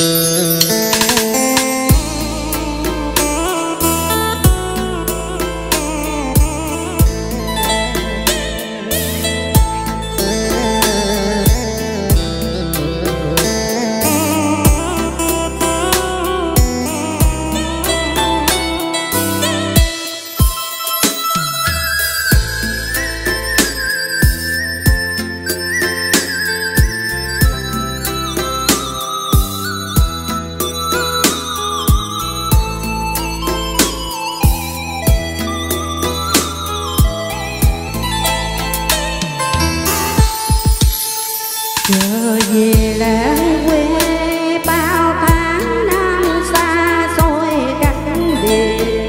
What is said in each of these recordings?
Trở về làng quê bao tháng năm xa xôi cách biệt,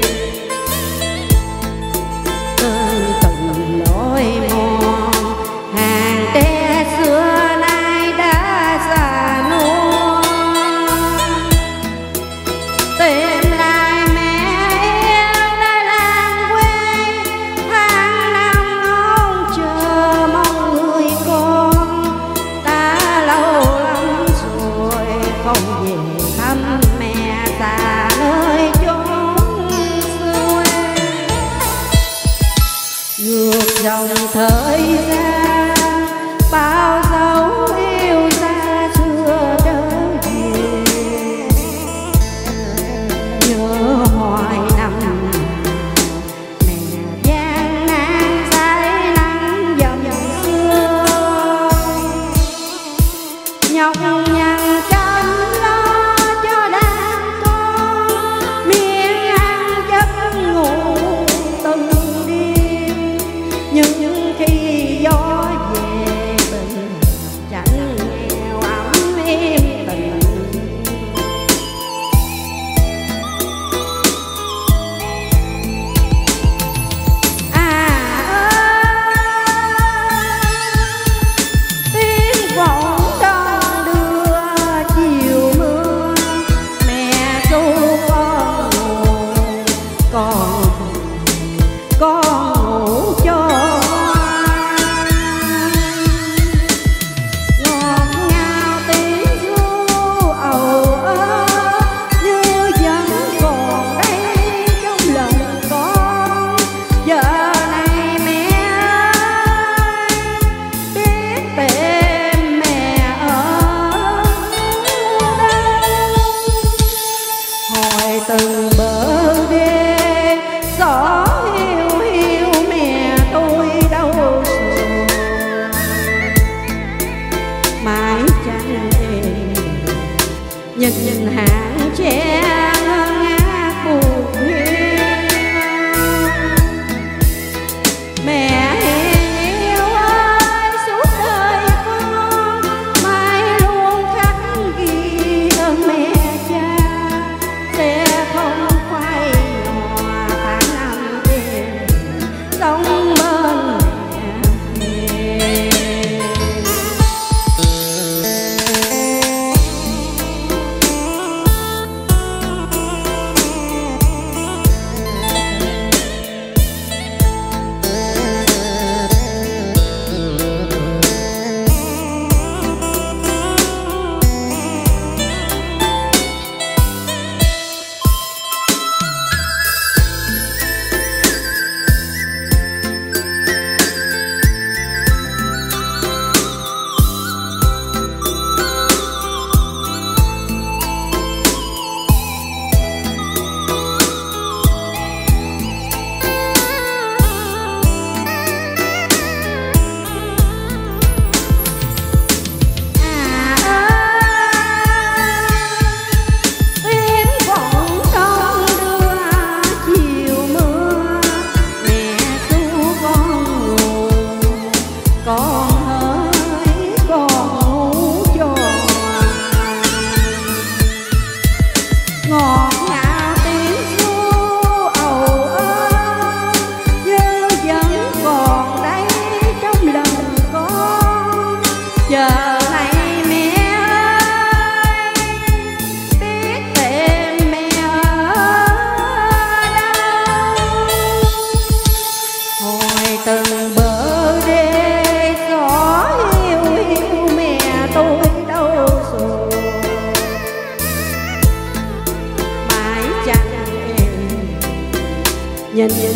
cơn từng lối mòn hàng tre xưa nay đã già nua. Tìm lại mẹ yêu nơi làng quê, tháng năm ngóng chờ mong người con. Không về thăm mẹ già nơi chốn xưa, ngược dòng thời gian bao dấu yêu xa xưa trở về, nhớ hoài năm mẹ gian nan say nắng dầm xưa, nhọc nhằn những khi gió về bình chẳng nghèo ấm êm tình. Tiếng vọng con đường nhiên